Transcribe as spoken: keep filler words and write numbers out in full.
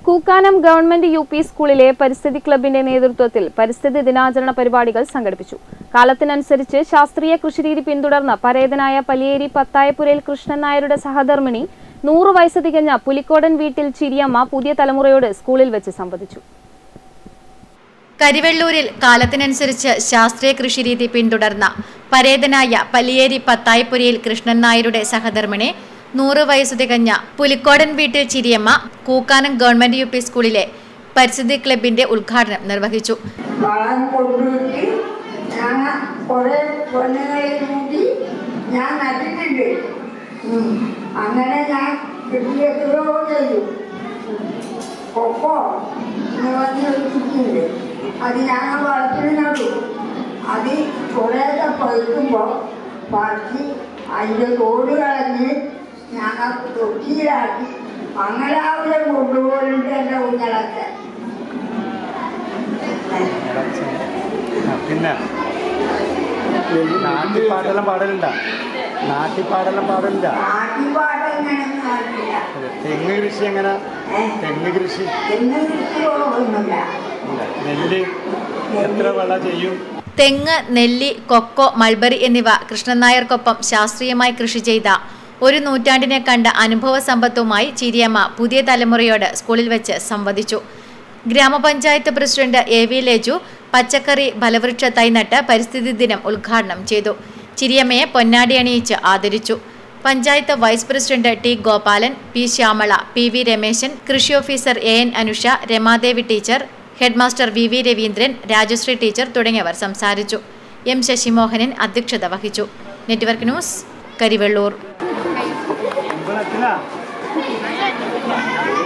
Kookkanam government U P സ്കൂളിലെ പരിസ്ഥിതി ക്ലബിന്റെ നേതൃത്വത്തിൽ പരിസ്ഥിതി ദിനാചരണ പരിപാടികൾ സംഘടിപ്പിച്ചു. കാലത്തിനനുസരിച്ച് ശാസ്ത്രീയ കൃഷിരീതി പിന്തുടർന്ന പരേതനായ പലിയേരി പത്തായപുരയിൽ കൃഷ്ണൻ നായരുടെ സഹധർമ്മിണി നൂറ് വയസ്സ് തികഞ്ഞ പുലിക്കോടൻ വീട്ടിൽ ചിരിയമ്മ പുതിയ തലമുറയോട് സ്കൂളിൽ വെച്ച് സംവദിച്ചു. കരിവെള്ളൂരിൽ കാലത്തിനനുസരിച്ച് ശാസ്ത്രീയ കൃഷിരീതി പിന്തുടർന്ന പരേതനായ പലിയേരി പത്തായപുരയിൽ കൃഷ്ണൻ നായരുടെ സഹധർമ്മിണി നൂറ് വയസ്സ് തികഞ്ഞ പുലിക്കോടൻ വീട്ടിൽ Chiriyamma Kookkanam government U P സ്കൂളിലെ പരിസ്ഥിതി ക്ലബിന്റെ ഉദ്ഘാടനം നിർവഹിച്ചു. അങ്ങനെ ഞാൻ കൊക്കോ അത് ഞാൻ വളർത്തിന് നട്ടു. അത് കുറേയൊക്കെ പഴുക്കുമ്പോൾ പറിച്ച് അതിൻ്റെ തോട് കളഞ്ഞ് ഞങ്ങൾ തൊട്ടിയിലാക്കി മംഗലാപുരം കൊണ്ടുപോയിട്ട് എൻ്റെ കുഞ്ഞളൊക്കെ. പിന്നെ നാട്ടിപ്പാടെല്ലാം പാടലുണ്ട നാട്ടിപ്പാടെല്ലാം പാടലില്ല നാട്ടിപ്പാടം എങ്ങനെയൊന്നും അറിയില്ല. തെങ്ങ് കൃഷി എങ്ങനെ തെങ്ങ് കൃഷി തെങ്ങ് കൃഷി ഒന്നുമില്ല. നെല്ല് എത്ര വിള ചെയ്യും? തെങ്ങ്, നെല്ലി, കൊക്കോ, മൾബറി എന്നിവ കൃഷ്ണൻ നായർക്കൊപ്പം ശാസ്ത്രീയമായി കൃഷി ചെയ്ത ഒരു നൂറ്റാണ്ടിനെ കണ്ട അനുഭവ സമ്പത്തുമായി ചിരിയമ്മ പുതിയ തലമുറയോട് സ്കൂളിൽ വെച്ച് സംവദിച്ചു. ഗ്രാമപഞ്ചായത്ത് പ്രസിഡന്റ് എ വി ലേജു പച്ചക്കറി ഫലവൃക്ഷ തൈ നട്ട് പരിസ്ഥിതി ദിനം ഉദ്ഘാടനം ചെയ്തു. ചിരിയമ്മയെ പൊന്നാടി അണിയിച്ച് ആദരിച്ചു. Panchayat vice president T Gopalan, P Shyamala, P V Rameshan, കൃഷി officer A N Anusha, Ramadevi teacher, headmaster V V Raveendran, Rajashree teacher തുടങ്ങിയവർ സംസാരിച്ചു. എം ശശിമോഹനൻ അധ്യക്ഷത വഹിച്ചു. Network news, Karivellur.